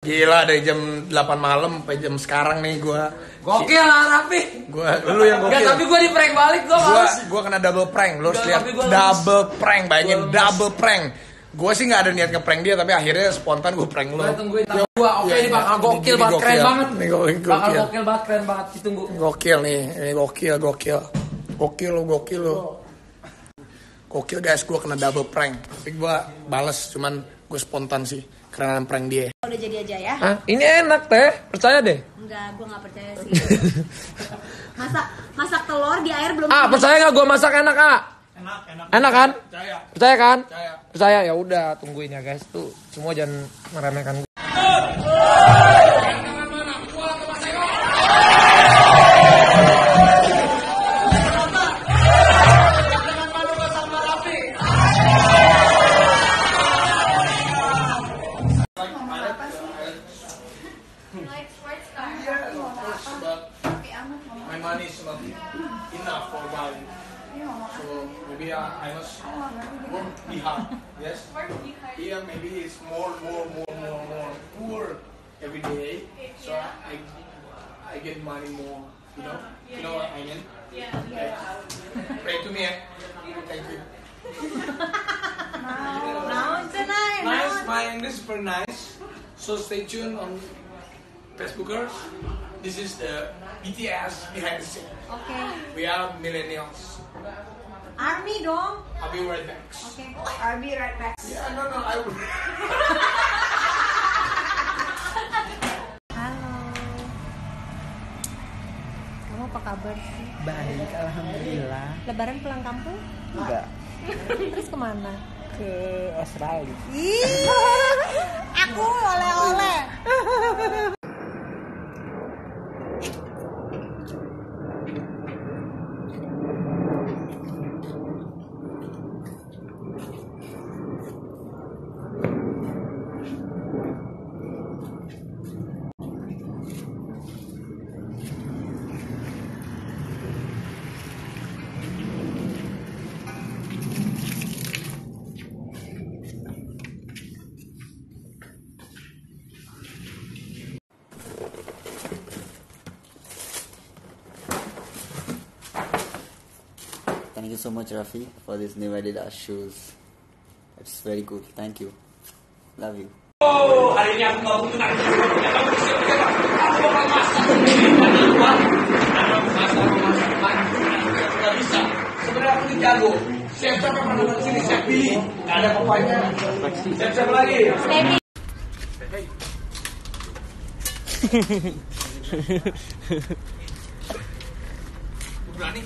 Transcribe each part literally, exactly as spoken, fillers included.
Gila dari jam delapan malam sampai jam sekarang nih gua. Gokil lah Raffi. Gua lu yang gokil. Gak, tapi gua di prank balik gua. Gua gua kena double prank. Lu harus lihat double prank, bayangin double prank. Gua sih nggak ada niat nge-prank dia, tapi akhirnya spontan gua prank lu. Gua tungguin gua. Oke, ini bakal gokil banget, keren banget. Ini gokil. Bakal gokil banget, keren banget. Ditunggu. Gokil nih, ini gokil, gokil. Gokil lu, gokil lu. Gokil guys, gua kena double prank. Tapi gua bales, cuman gua spontan sih. Karena prank dia. Udah jadi aja ya. Hah? Ini enak teh, percaya deh. Enggak, gue nggak percaya sih. masak masak telur di air belum. Ah, percaya nggak gue masak enak ah? Enak, enak. Enak kan? Percaya. Percaya kan? Percaya. Percaya ya udah, tungguin ya guys tuh. Semua jangan meremehkan gue. My money is not enough for buying. So maybe I, I must work be hard. Yes. Yeah, maybe it's more, more, more, more, more poor every day. So I, I get money more. You know, you know what I mean? Yeah. Okay. Pray to me. Eh? Thank you. Naon cenah? Nice, my English is very nice. So stay tuned on Facebookers. This is the B T S behind the scene. Oke. We are millennials. Army dong. I'll be right back. Oke. Army right back. Yeah, no, no, I will. Halo. Kamu apa kabar sih? Baik, alhamdulillah. Lebaran pulang kampung? Enggak. Terus kemana? Ke Australia. Ih, aku oleh-oleh. Thank you so much, Rafi, for this new Adidas shoes. It's very good. Thank you. Love you. Oh, hari ini aku nggak butuh nangis. Aku siap-siap. Aku bakal masak. Ada masak, masak, masak. Nggak bisa. Sebenarnya aku jago. Siap-siap pernah datang sini, siap pilih. Nggak ada papanya. Siap-siap lagi. Berani?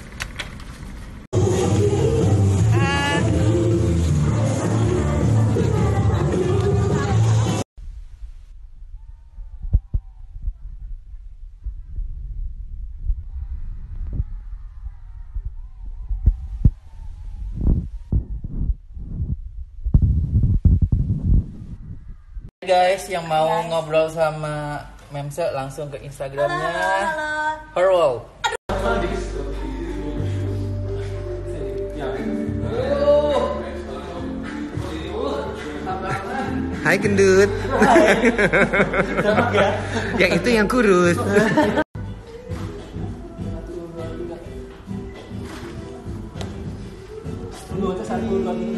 Guys, yang mau ngobrol sama Memse langsung ke Instagramnya Halo. Her World. Hai gendut. Yang itu yang kurus. Dua, satu, dua, tiga.